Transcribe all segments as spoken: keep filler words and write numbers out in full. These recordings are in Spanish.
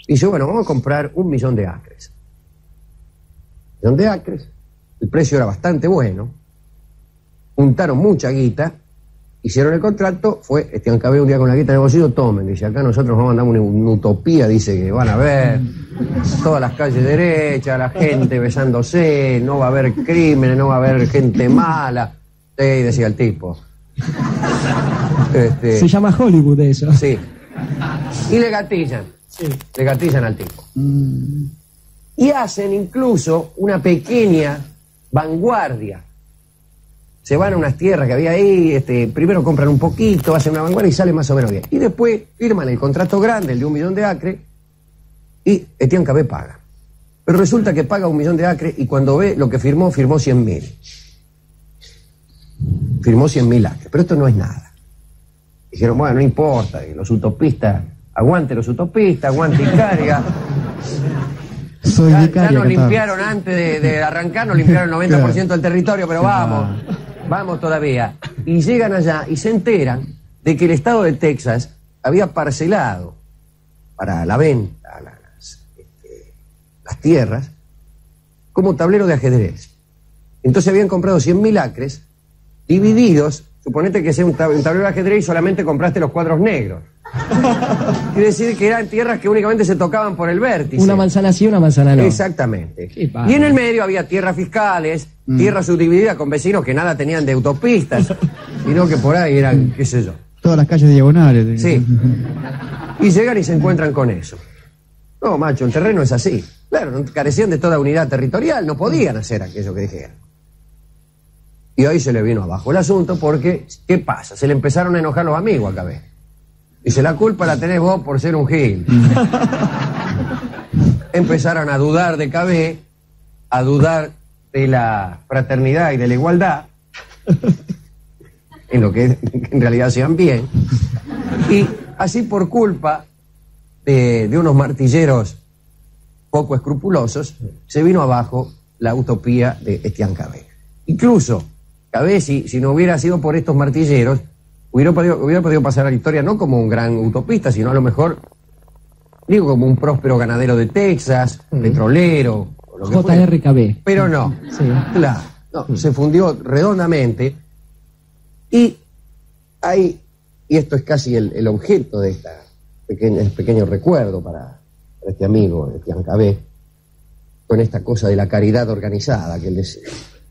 Dice, bueno, vamos a comprar un millón de acres. Un millón de acres, el precio era bastante bueno, juntaron mucha guita, hicieron el contrato, fue Esteban Cavé un día con la guita en el bolsillo, tomen, dice, acá nosotros vamos a andar una, una utopía, dice que van a ver todas las calles derechas, la gente besándose, no va a haber crímenes, no va a haber gente mala, sí, decía el tipo. Este, Se llama Hollywood eso. Sí. Y le gatillan, sí. le gatillan al tipo. Mm. Y hacen incluso una pequeña vanguardia. Se van a unas tierras que había ahí, este, primero compran un poquito, hacen una vanguardia y sale más o menos bien. Y después firman el contrato grande, el de un millón de acres, y Esteban Cavé paga. Pero resulta que paga un millón de acres y cuando ve lo que firmó, firmó cien mil. Firmó cien mil acres, pero esto no es nada. Dijeron, bueno, no importa, los utopistas, aguante los utopistas, aguante Icariga. Soy ya, Icaria, ya nos que limpiaron antes de, de arrancar, nos limpiaron el noventa por ciento del territorio, pero vamos, vamos todavía. Y llegan allá y se enteran de que el estado de Texas había parcelado para la venta las, este, las tierras como tablero de ajedrez. Entonces habían comprado cien mil acres divididos, suponete que sea un tablero de ajedrez y solamente compraste los cuadros negros. Quiere decir que eran tierras que únicamente se tocaban por el vértice. Una manzana sí, una manzana no. Exactamente. Y en el medio había tierras fiscales, mm. tierras subdivididas con vecinos que nada tenían de autopistas, sino que por ahí eran, qué sé yo. Todas las calles diagonales. Sí. Y llegan y se encuentran con eso. No, macho, el terreno es así. Claro, carecían de toda unidad territorial, no podían hacer aquello que dijeron. Y hoy se le vino abajo el asunto porque, ¿qué pasa? Se le empezaron a enojar los amigos a Cavé. Dice, la culpa la tenés vos por ser un gil. Empezaron a dudar de Cavé, a dudar de la fraternidad y de la igualdad, en lo que en realidad hacían bien. Y así por culpa de, de unos martilleros poco escrupulosos, se vino abajo la utopía de Esteban Cavé. Incluso Cavé, si, si no hubiera sido por estos martilleros, Hubiera podido, hubiera podido pasar a la historia no como un gran utopista, sino a lo mejor, digo, como un próspero ganadero de Texas, mm. petrolero. J R Cavé. Pero no, sí. claro, no, mm. se fundió redondamente y hay, y esto es casi el, el objeto de esta pequeña, el pequeño recuerdo para, para este amigo, Esteban Cavé, con esta cosa de la caridad organizada que él decía.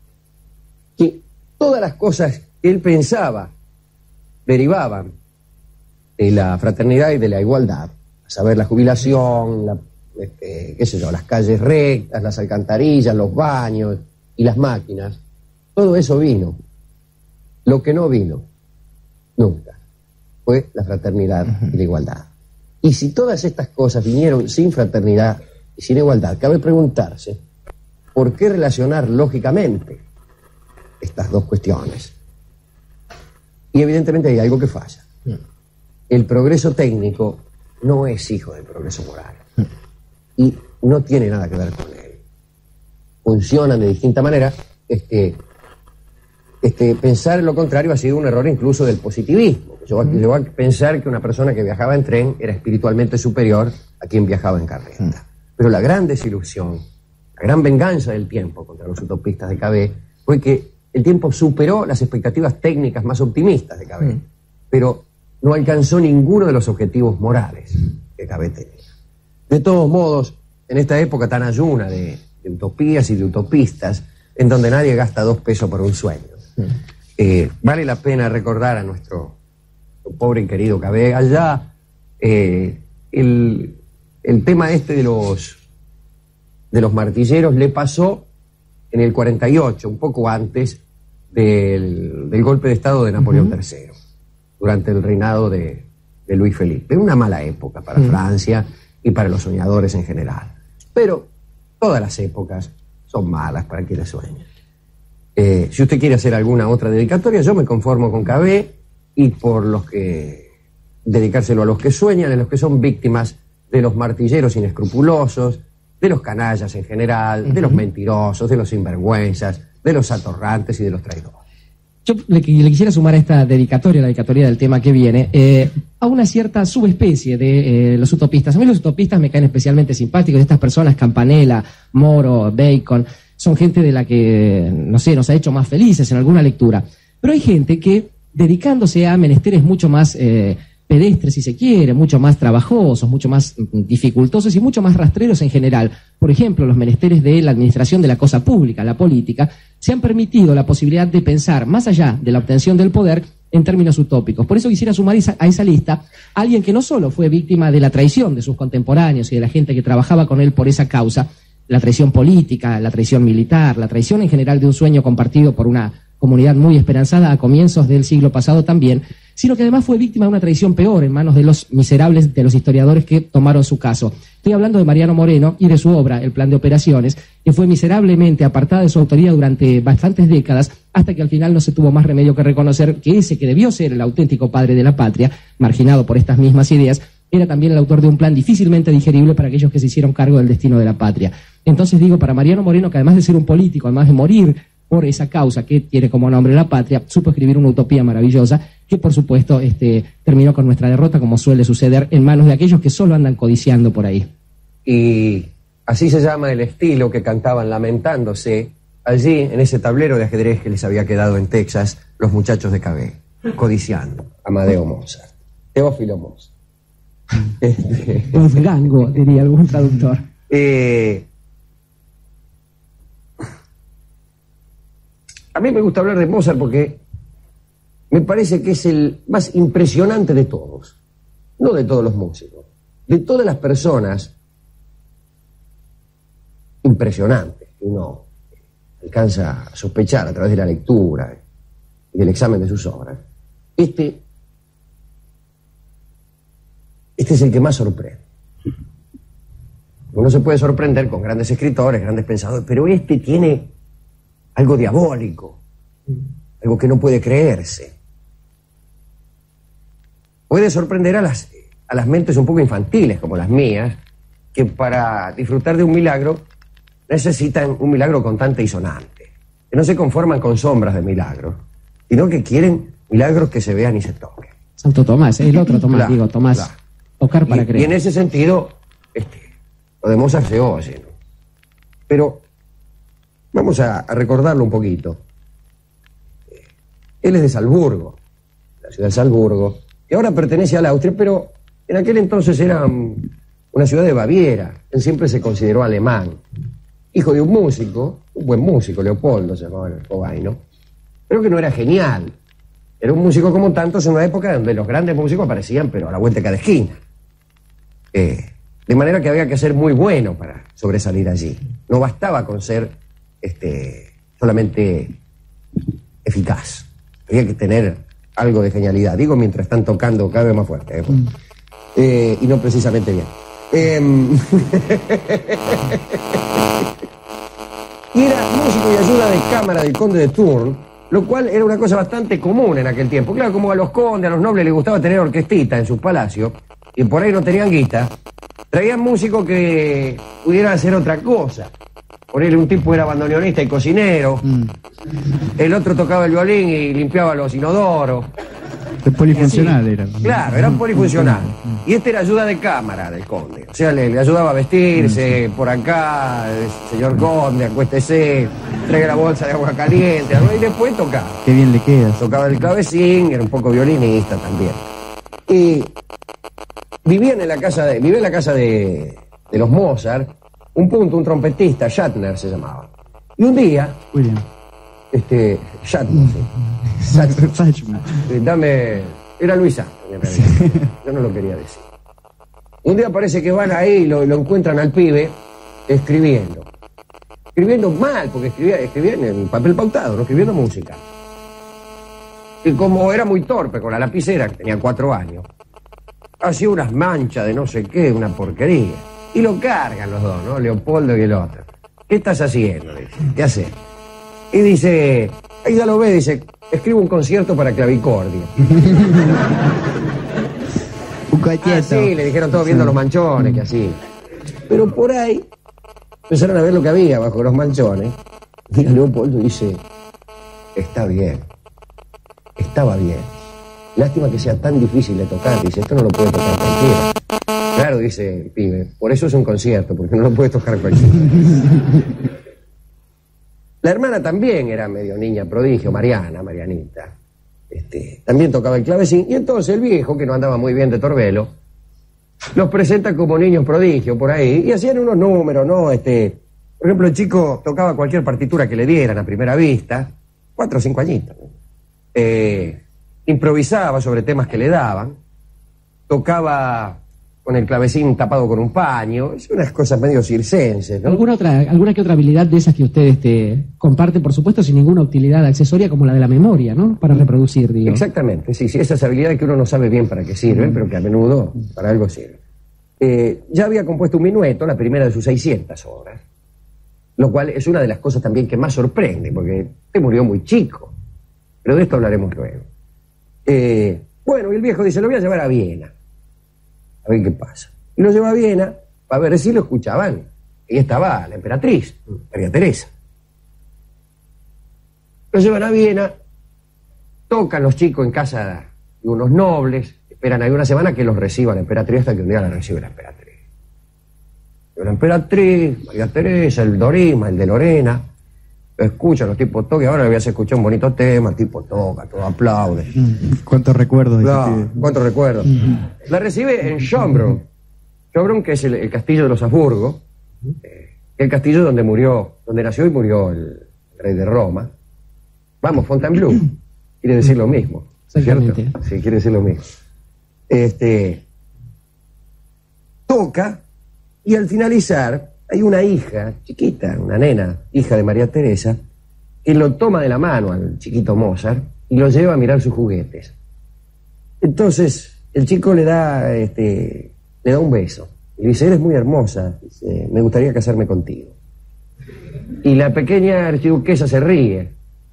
Que todas las cosas que él pensaba derivaban de la fraternidad y de la igualdad, a saber, la jubilación, la, este, qué sé yo, las calles rectas, las alcantarillas, los baños y las máquinas, todo eso vino. Lo que no vino, nunca, fue la fraternidad y la igualdad. Y si todas estas cosas vinieron sin fraternidad y sin igualdad, cabe preguntarse, ¿por qué relacionar lógicamente estas dos cuestiones? Y evidentemente hay algo que falla. El progreso técnico no es hijo del progreso moral. Y no tiene nada que ver con él. Funcionan de distinta manera. Este, este, pensar en lo contrario ha sido un error incluso del positivismo. Yo, yo a pensar que una persona que viajaba en tren era espiritualmente superior a quien viajaba en carreta. Pero la gran desilusión, la gran venganza del tiempo contra los utopistas de Cavé fue que el tiempo superó las expectativas técnicas más optimistas de Cavé, mm. pero no alcanzó ninguno de los objetivos morales que Cavé tenía. De todos modos, en esta época tan ayuna de, de utopías y de utopistas, en donde nadie gasta dos pesos por un sueño, mm. eh, vale la pena recordar a nuestro, nuestro pobre y querido Cavé. Allá, eh, el, el tema este de los, de los martilleros le pasó en el cuarenta y ocho, un poco antes del, del golpe de Estado de Napoleón uh-huh. tercero, durante el reinado de, de Luis Felipe. Una mala época para uh-huh. Francia y para los soñadores en general. Pero todas las épocas son malas para quienes sueñan. Eh, si usted quiere hacer alguna otra dedicatoria, yo me conformo con Cavé y por los que dedicárselo a los que sueñan, a los que son víctimas de los martilleros inescrupulosos, de los canallas en general, uh-huh. de los mentirosos, de los sinvergüenzas, de los atorrantes y de los traidores. yo le, le quisiera sumar a esta dedicatoria, la dedicatoria del tema que viene, eh, a una cierta subespecie de eh, los utopistas. A mí los utopistas me caen especialmente simpáticos. Estas personas, Campanella, Moro, Bacon, son gente de la que, no sé, nos ha hecho más felices en alguna lectura. Pero hay gente que, dedicándose a menesteres mucho más eh, pedestres, si se quiere, mucho más trabajosos, mucho más dificultosos y mucho más rastreros en general, por ejemplo, los menesteres de la administración de la cosa pública, la política, se han permitido la posibilidad de pensar más allá de la obtención del poder en términos utópicos. Por eso quisiera sumar a esa lista a alguien que no solo fue víctima de la traición de sus contemporáneos y de la gente que trabajaba con él por esa causa, la traición política, la traición militar, la traición en general de un sueño compartido por una comunidad muy esperanzada a comienzos del siglo pasado también, sino que además fue víctima de una traición peor en manos de los miserables de los historiadores que tomaron su caso. Estoy hablando de Mariano Moreno y de su obra, El Plan de Operaciones, que fue miserablemente apartada de su autoría durante bastantes décadas, hasta que al final no se tuvo más remedio que reconocer que ese que debió ser el auténtico padre de la patria, marginado por estas mismas ideas, era también el autor de un plan difícilmente digerible para aquellos que se hicieron cargo del destino de la patria. Entonces digo, para Mariano Moreno, que además de ser un político, además de morir por esa causa que tiene como nombre la patria, supo escribir una utopía maravillosa que, por supuesto, este, terminó con nuestra derrota, como suele suceder en manos de aquellos que solo andan codiciando por ahí. Y así se llama el estilo que cantaban lamentándose allí en ese tablero de ajedrez que les había quedado en Texas los muchachos de Cabé, codiciando Amadeo Mozart, Teófilo Mozart. Este, Wolfgango, diría algún traductor. Eh, a mí me gusta hablar de Mozart porque me parece que es el más impresionante de todos, no de todos los músicos, de todas las personas impresionantes que uno alcanza a sospechar a través de la lectura y del examen de sus obras. Este, este es el que más sorprende. Uno se puede sorprender con grandes escritores, grandes pensadores, pero este tiene algo diabólico, algo que no puede creerse. Puede sorprender a las, a las mentes un poco infantiles, como las mías, que para disfrutar de un milagro necesitan un milagro contante y sonante, que no se conforman con sombras de milagros, sino que quieren milagros que se vean y se toquen. Santo Tomás, el otro Tomás, claro, digo, Tomás, claro. Tocar para y, creer. Y en ese sentido, este, lo de Mozart se oye, ¿no? Pero vamos a, a recordarlo un poquito. Él es de Salzburgo, la ciudad de Salzburgo, que ahora pertenece al Austria, pero en aquel entonces era um, una ciudad de Baviera. Él siempre se consideró alemán. Hijo de un músico, un buen músico, Leopoldo se llamaba el Jovaino, pero que no era genial. Era un músico como tantos en una época donde los grandes músicos aparecían, pero a la vuelta de cada esquina. Eh, de manera que había que ser muy bueno para sobresalir allí. No bastaba con ser este, solamente eficaz. Había que tener algo de genialidad. Digo, mientras están tocando cada vez más fuerte. ¿eh? Mm. Eh, y no precisamente bien. Eh, y era músico y ayuda de cámara del conde de Tours, lo cual era una cosa bastante común en aquel tiempo. Claro, como a los condes, a los nobles les gustaba tener orquestita en sus palacios, y por ahí no tenían guita, traían músicos que pudieran hacer otra cosa. Por él un tipo era bandoneonista y cocinero, mm. el otro tocaba el violín y limpiaba los inodoros. Es polifuncional era. Claro, era polifuncional. Y este era ayuda de cámara del conde. O sea, le, le ayudaba a vestirse, mm. por acá, señor conde, acuéstese, traiga la bolsa de agua caliente, y después tocaba. Qué bien le queda. Tocaba el clavecín, era un poco violinista también. Y vivían en la casa de, vivía en la casa de, de los Mozart, un punto, un trompetista, Shatner se llamaba. Y un día, William. este, Shatner, sí. Shatner. Eh, dame, era Luis Armstrong en realidad. Yo no lo quería decir. Un día parece que van ahí y lo, lo encuentran al pibe escribiendo. Escribiendo mal, porque escribía, escribía en el papel pautado, no escribiendo música. Y como era muy torpe con la lapicera, que tenía cuatro años, hacía unas manchas de no sé qué, una porquería. Y lo cargan los dos, ¿no? Leopoldo y el otro. ¿Qué estás haciendo? Dice, ¿qué haces? Y dice, ahí ya lo ve, dice, escribo un concierto para clavicordio. Un cocheto. Ah, sí, le dijeron todos viendo los manchones, que así. Pero por ahí empezaron a ver lo que había bajo los manchones. Y Leopoldo dice, está bien, estaba bien. Lástima que sea tan difícil de tocar. Dice, esto no lo puede tocar cualquiera. Claro, dice el pibe, por eso es un concierto, porque no lo puede tocar cualquiera. La hermana también era medio niña prodigio, Mariana, Marianita. Este, también tocaba el clavecín, y entonces el viejo, que no andaba muy bien de Torbelo, los presenta como niños prodigio por ahí, y hacían unos números, ¿no? Este, por ejemplo, el chico tocaba cualquier partitura que le dieran a primera vista, cuatro o cinco añitos. Eh, improvisaba sobre temas que le daban, tocaba con el clavecín tapado con un paño, es unas cosas medio circenses, ¿no? ¿Alguna otra, alguna que otra habilidad de esas que ustedes este, comparten, por supuesto, sin ninguna utilidad accesoria, como la de la memoria, ¿no? Para reproducir, digo. Exactamente, sí, sí, esas habilidades que uno no sabe bien para qué sirven, pero que a menudo para algo sirven. Eh, ya había compuesto un minueto, la primera de sus seiscientas obras, lo cual es una de las cosas también que más sorprende, porque usted murió muy chico, pero de esto hablaremos luego. Eh, bueno, y el viejo dice, lo voy a llevar a Viena, a ver qué pasa. Y lo lleva a Viena para ver si lo escuchaban. Ahí estaba la emperatriz, María Teresa. Lo llevan a Viena, tocan los chicos en casa de unos nobles, esperan ahí una semana que los reciba la emperatriz hasta que un día la recibe la emperatriz. La emperatriz, María Teresa, el Dorima, el de Lorena, lo escuchan, los tipos tocan, ahora le voy a hacer escuchar un bonito tema, el tipo toca, todo aplaude. ¿Cuántos recuerdos? No, ¿cuántos recuerdos? La recibe en Schönbrunn. Schönbrunn, que es el, el castillo de los Habsburgo, eh, el castillo donde murió, donde nació y murió el rey de Roma. Vamos, Fontainebleau, quiere decir lo mismo, ¿cierto? Sí, quiere decir lo mismo. Este, toca, y al finalizar hay una hija chiquita, una nena, hija de María Teresa, que lo toma de la mano al chiquito Mozart y lo lleva a mirar sus juguetes. Entonces el chico le da, este, le da un beso y le dice, eres muy hermosa, dice, me gustaría casarme contigo. Y la pequeña archiduquesa se ríe.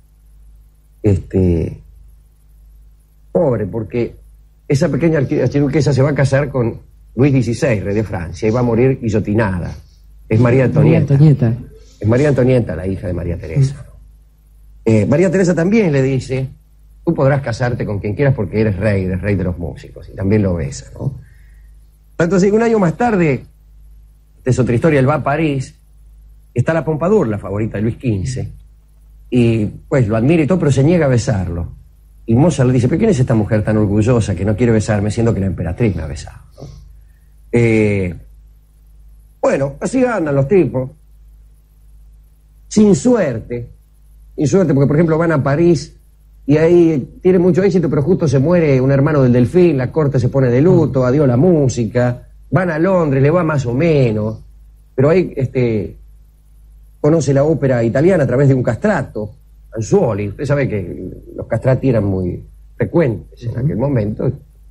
Este, pobre, porque esa pequeña archiduquesa se va a casar con Luis dieciséis, rey de Francia, y va a morir guillotinada. Es María Antonieta. María Antonieta. Es María Antonieta, la hija de María Teresa. Eh, María Teresa también le dice, tú podrás casarte con quien quieras porque eres rey, eres rey de los músicos, y también lo besa, ¿no? Tanto así que un año más tarde, esta es otra historia, él va a París, está la Pompadour, la favorita de Luis quince, y pues lo admira y todo, pero se niega a besarlo. Y Mozart le dice, ¿pero quién es esta mujer tan orgullosa que no quiere besarme, siendo que la emperatriz me ha besado, ¿no? Eh... Bueno, así andan los tipos, sin suerte, sin suerte, porque por ejemplo van a París y ahí tiene mucho éxito, pero justo se muere un hermano del Delfín, la corte se pone de luto, adiós la música, van a Londres, le va más o menos, pero ahí este, conoce la ópera italiana a través de un castrato, Anzuoli. Usted sabe que los castrati eran muy frecuentes en aquel momento.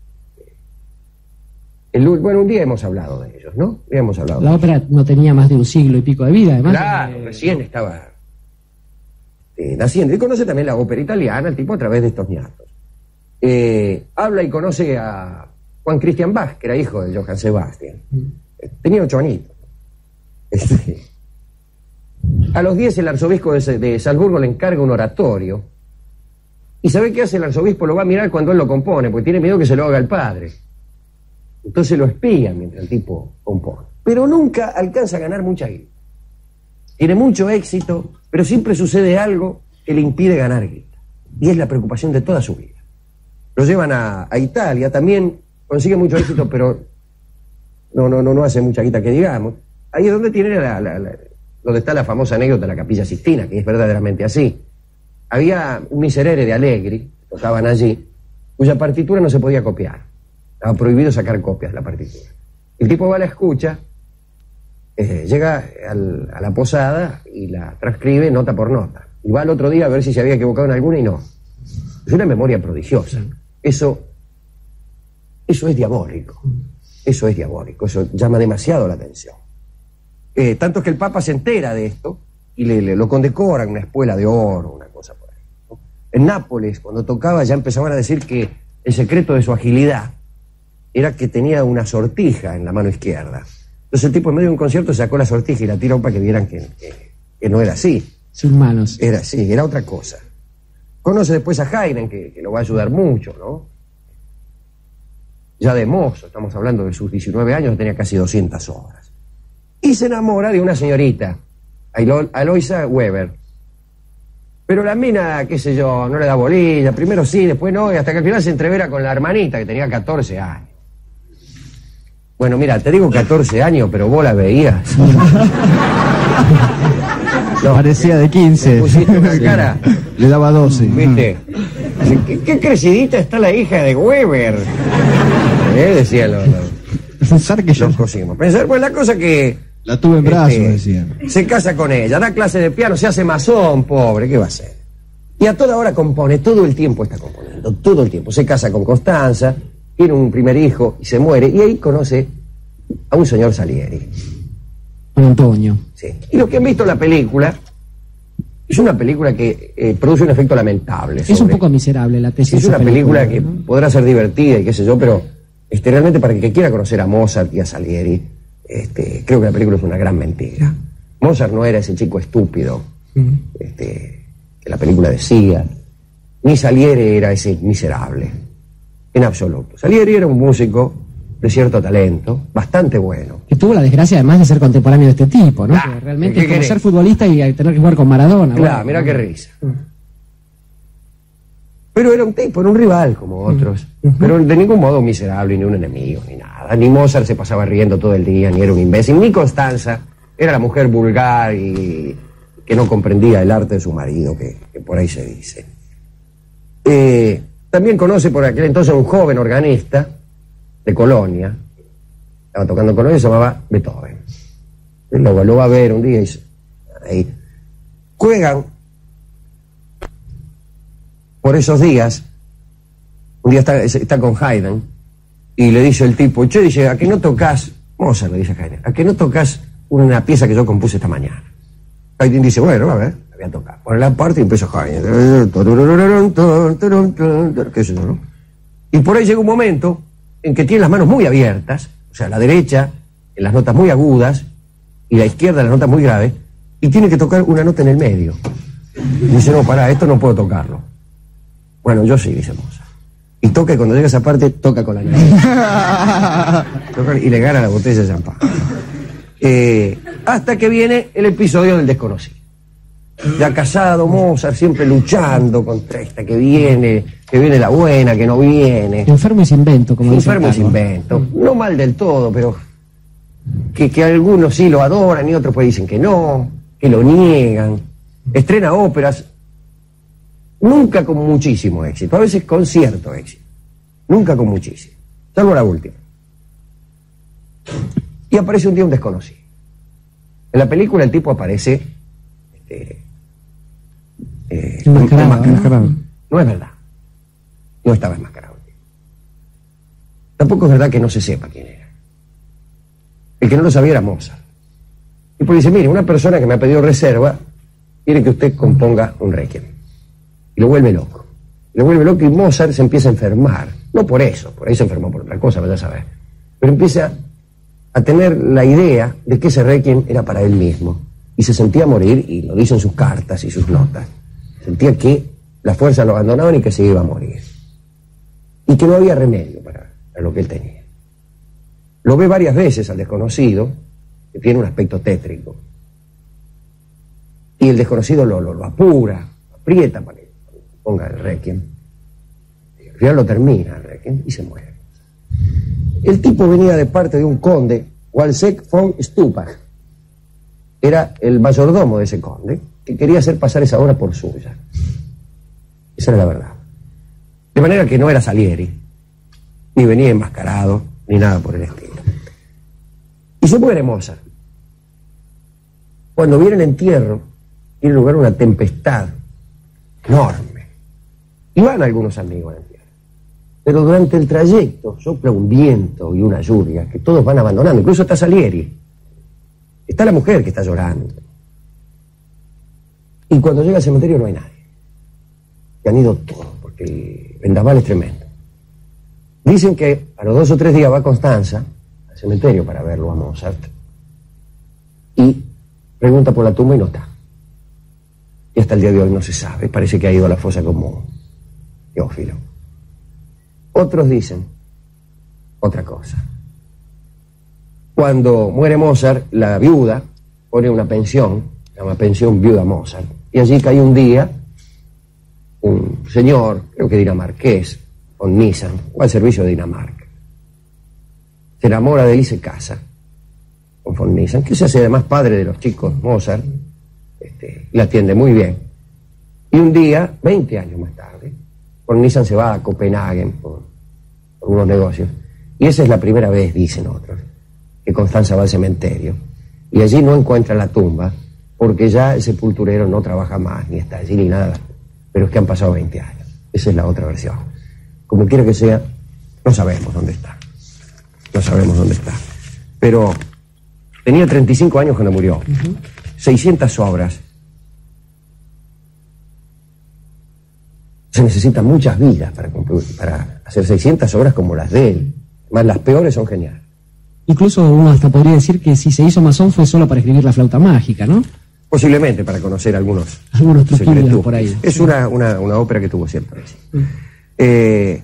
El, bueno, un día hemos hablado de ellos, ¿no? Ya hemos hablado. La ópera no tenía más de un siglo y pico de vida, además. Claro, eh... recién estaba eh, naciendo. Y conoce también la ópera italiana, el tipo a través de estos ñatos. Eh, habla y conoce a Juan Christian Bach, que era hijo de Johann Sebastian. Mm. Eh, tenía ocho añitos. Este, a los diez el arzobispo de, de Salzburgo le encarga un oratorio. ¿Y sabe qué hace el arzobispo? Lo va a mirar cuando él lo compone, porque tiene miedo que se lo haga el padre. Entonces lo espían mientras el tipo compone. Pero nunca alcanza a ganar mucha guita. Tiene mucho éxito, pero siempre sucede algo que le impide ganar guita. Y es la preocupación de toda su vida. Lo llevan a, a Italia, también consigue mucho éxito, pero no, no, no, no hace mucha guita que digamos. Ahí es donde tiene la, la, la, donde está la famosa anécdota de la Capilla Sixtina, que es verdaderamente así. Había un miserere de Allegri, tocaban allí, cuya partitura no se podía copiar. Estaba prohibido sacar copias de la partitura. El tipo va a la escucha, eh, llega al, a la posada y la transcribe nota por nota. Y va al otro día a ver si se había equivocado en alguna y no. Es una memoria prodigiosa. Eso, eso es diabólico. Eso es diabólico. Eso llama demasiado la atención. Eh, tanto es que el Papa se entera de esto y le, le lo condecora en una espuela de oro, una cosa por ahí, ¿no? En Nápoles, cuando tocaba, ya empezaban a decir que el secreto de su agilidad era que tenía una sortija en la mano izquierda. Entonces el tipo en medio de un concierto sacó la sortija y la tiró para que vieran que, que, que no era así. Sin manos. Era así, era otra cosa. Conoce después a Haydn, que, que lo va a ayudar mucho, ¿no? Ya de mozo, estamos hablando de sus diecinueve años, tenía casi doscientas obras. Y se enamora de una señorita, Alo- Aloysia Weber. Pero la mina, qué sé yo, no le da bolilla, primero sí, después no, y hasta que al final se entrevera con la hermanita, que tenía catorce años. Bueno, mira, te digo catorce años, pero vos la veías. No, Parecía de quince. pusiste una cara, Le daba doce. ¿viste? Dice, ¿Qué, qué crecidita está la hija de Weber? ¿Eh? Decía lo, lo, Pensar que yo los cosimos. Pensar, pues la cosa que... la tuve en brazos, este, decían. se casa con ella, da clase de piano, se hace masón, pobre, ¿qué va a hacer? Y a toda hora compone, todo el tiempo está componiendo, todo el tiempo. Se casa con Constanza, tiene un primer hijo y se muere, y ahí conoce a un señor Salieri. Don Antonio. Sí. Y los que han visto la película, es una película que eh, produce un efecto lamentable. Es un sobre- poco miserable la tesis. Es de una esa película que ¿no? podrá ser divertida y qué sé yo, pero este, realmente para el que quiera conocer a Mozart y a Salieri, este, creo que la película es una gran mentira. Mozart no era ese chico estúpido este, que la película decía, ni Salieri era ese miserable, en absoluto. Salieri era un músico de cierto talento, bastante bueno. Que tuvo la desgracia además de ser contemporáneo de este tipo, ¿no? Claro, Que realmente ¿qué es como querés? ser futbolista y tener que jugar con Maradona. Claro, bueno, mira ¿no? qué risa. Pero era un tipo, era un rival como otros. Pero de ningún modo un miserable, ni un enemigo, ni nada. Ni Mozart se pasaba riendo todo el día, ni era un imbécil, ni Constanza era la mujer vulgar y que no comprendía el arte de su marido, que, que por ahí se dice. Eh, también conoce por aquel entonces un joven organista de Colonia, estaba tocando en Colonia, se llamaba Beethoven. Él lo, lo va a ver un día y dice, ahí, juegan por esos días, un día está, está con Haydn, y le dice el tipo, che, dice, ¿a que no tocas? Mozart le dice a Haydn, ¿a que no tocas una pieza que yo compuse esta mañana? Haydn dice, bueno, a ver, la voy a tocar. Pone la parte y empieza Haydn. ¿Qué sé yo, no? Y por ahí llega un momento en que tiene las manos muy abiertas, o sea, la derecha en las notas muy agudas y la izquierda en las notas muy graves, y tiene que tocar una nota en el medio. Y dice, no, pará, esto no puedo tocarlo. Bueno, yo sí, dice Mozart. Y toca, y cuando llega a esa parte, toca con la nariz. Toca y le gana la botella de champán. Eh, hasta que viene el episodio del desconocido. Ya casado, Mozart, siempre luchando contra esta que viene, que viene la buena, que no viene. Enfermo y sin invento, como dice Enfermo sin Carlos. invento. No mal del todo, pero que, que algunos sí lo adoran y otros pues dicen que no, que lo niegan. Estrena óperas, nunca con muchísimo éxito, a veces con cierto éxito, nunca con muchísimo, salvo la última. Y aparece un día un desconocido. En la película el tipo aparece este, eh, Enmascarado, enmascarado. Enmascarado. No es verdad, no estaba enmascarado. Tampoco es verdad que no se sepa quién era. El que no lo sabía era Mozart. Y pues dice, mire, una persona que me ha pedido reserva quiere que usted componga un requiem. Y lo vuelve loco. Lo vuelve loco y Mozart se empieza a enfermar. No por eso, por ahí se enfermó por otra cosa, vaya a saber. Pero empieza a tener la idea de que ese requiem era para él mismo. Y se sentía morir, y lo dice en sus cartas y sus notas. Sentía que las fuerzas lo abandonaban y que se iba a morir. Y que no había remedio para, para lo que él tenía. Lo ve varias veces al desconocido, que tiene un aspecto tétrico. Y el desconocido lo, lo, lo apura, lo aprieta para que ponga el requiem. Y al final lo termina el requiem y se muere. El tipo venía de parte de un conde, Walsek von Stupach. Era el mayordomo de ese conde, que quería hacer pasar esa obra por suya. Esa era la verdad. De manera que no era Salieri, ni venía enmascarado, ni nada por el estilo. Y se muere Mozart. Cuando viene el entierro, tiene lugar una tempestad enorme. Y van algunos amigos al entierro. Pero durante el trayecto sopla un viento y una lluvia que todos van abandonando. Incluso está Salieri. Está la mujer que está llorando. Y cuando llega al cementerio no hay nadie. Que han ido todos, porque el vendaval es tremendo. Dicen que a los dos o tres días va Constanza al cementerio para verlo a Mozart. Y pregunta por la tumba y no está. y hasta el día de hoy no se sabe. Parece que ha ido a la fosa común. Teófilo. Otros dicen otra cosa. Cuando muere Mozart, la viuda pone una pensión, se llama Pensión Viuda Mozart, y allí cae un día un señor, creo que dinamarqués, con Nissan, o al servicio de Dinamarca. Se enamora de él y se casa con von Nissan, que se hace además padre de los chicos Mozart, este, y la atiende muy bien. Y un día, veinte años más tarde, von Nissan se va a Copenhague por, por unos negocios, y esa es la primera vez, dicen otros, que Constanza va al cementerio, y allí no encuentra la tumba, porque ya el sepulturero no trabaja más, ni está allí ni nada, pero es que han pasado veinte años. Esa es la otra versión. Como quiera que sea, no sabemos dónde está. No sabemos dónde está. Pero tenía treinta y cinco años cuando murió. Uh-huh. seiscientas obras. Se necesitan muchas vidas para, para hacer seiscientas obras como las de él. Más las peores son geniales. Incluso uno hasta podría decir que si se hizo masón fue solo para escribir La flauta mágica, ¿no? Posiblemente para conocer algunos, algunos truquillos por ahí. Es sí. una, una, una ópera que tuvo cierto éxito. Mm. Eh,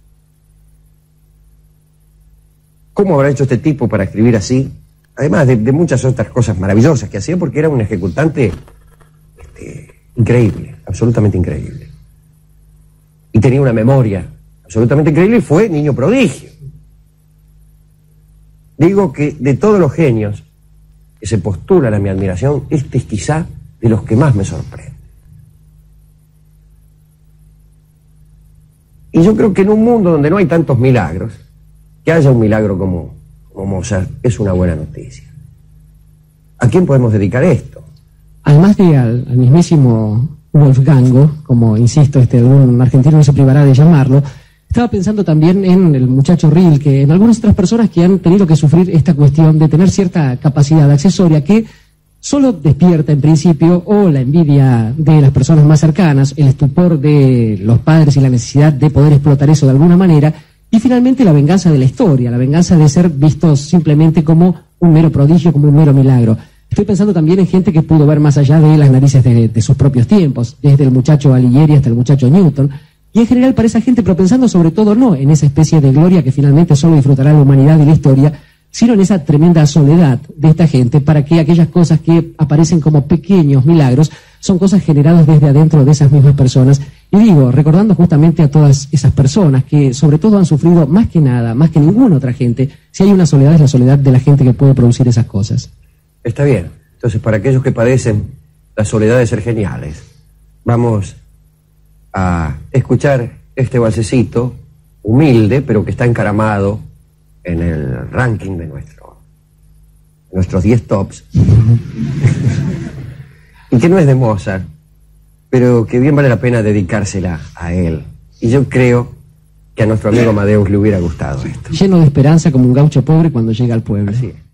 ¿Cómo habrá hecho este tipo para escribir así? Además de, de muchas otras cosas maravillosas que hacía, porque era un ejecutante este, increíble, absolutamente increíble. Y tenía una memoria absolutamente increíble y fue niño prodigio. Digo que de todos los genios que se postulan a mi admiración, este es quizá de los que más me sorprende. Y yo creo que en un mundo donde no hay tantos milagros, que haya un milagro como, como Mozart es una buena noticia. ¿A quién podemos dedicar esto? Además de al, al mismísimo Wolfgango, como insisto, este algún argentino no se privará de llamarlo, estaba pensando también en el muchacho Rilke, en algunas otras personas que han tenido que sufrir esta cuestión de tener cierta capacidad accesoria que solo despierta en principio o la envidia de las personas más cercanas, el estupor de los padres y la necesidad de poder explotar eso de alguna manera, y finalmente la venganza de la historia, la venganza de ser vistos simplemente como un mero prodigio, como un mero milagro. Estoy pensando también en gente que pudo ver más allá de las narices de, de sus propios tiempos, desde el muchacho Alighieri hasta el muchacho Newton, y en general para esa gente, pero pensando sobre todo no en esa especie de gloria que finalmente solo disfrutará la humanidad y la historia, sino en esa tremenda soledad de esta gente, para que aquellas cosas que aparecen como pequeños milagros son cosas generadas desde adentro de esas mismas personas. Y digo, recordando justamente a todas esas personas que sobre todo han sufrido más que nada, más que ninguna otra gente, si hay una soledad es la soledad de la gente que puede producir esas cosas. Está bien. Entonces, para aquellos que padecen la soledad de ser geniales, vamos a escuchar este balsecito humilde, pero que está encaramado en el ranking de nuestro, nuestros diez tops, y que no es de Mozart, pero que bien vale la pena dedicársela a él. Y yo creo que a nuestro amigo Amadeus le hubiera gustado esto. Lleno de esperanza como un gaucho pobre cuando llega al pueblo. Así es.